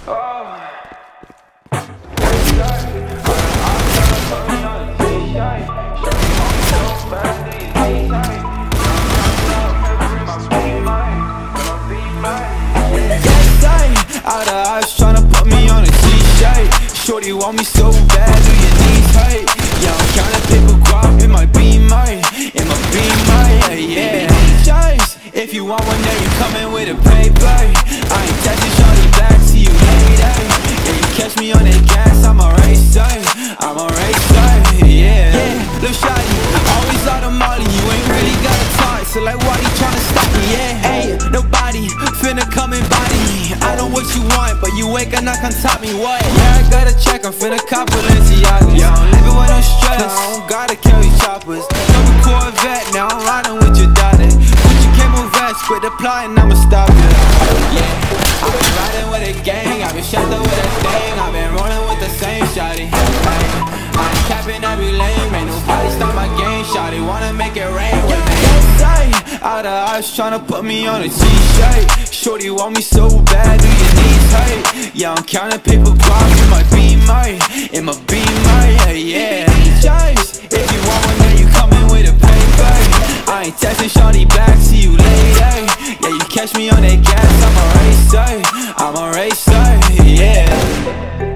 Out of eyes tryna put me on a t-shirt. Shorty want me so bad, do your knees hurt? Yeah, I'm counting paper guap in my beamer, yeah. Choice. If you want one, then you coming with a paper. I ain't texting shorty back, see you later. Yeah, you catch me on that gas, I'm a racer, yeah. Lil' shawty, always out of molly, you ain't really got a talk, so like why you tryna stop me, yeah? Hey, nobody finna come and body me. I know what you want, but you ain't gonna come top me, what? Yeah, I got a check, I'm finna cop Balenciagas. Yeah, I'm living with no stress, I don't gotta carry choppers. I'm a Corvette, now I'm riding with your daughter. Put your camo vest, quit applying, I'ma stop it. Yeah, I've been riding with a gang, I've been shot with a thing, I've been rolling with the same shawty. I ain't capping every lane, ain't nobody stop my game, shawty wanna make it rain with me. Out of eyes tryna put me on a t-shirt. Shorty want me so bad, do your knees hurt? Yeah, I'm counting paper guap in my beamer, yeah. Choice. If you want one, then you coming with a paper. I ain't texting shorty back, see you later. Yeah, you catch me on that gas, I'm a racer, yeah.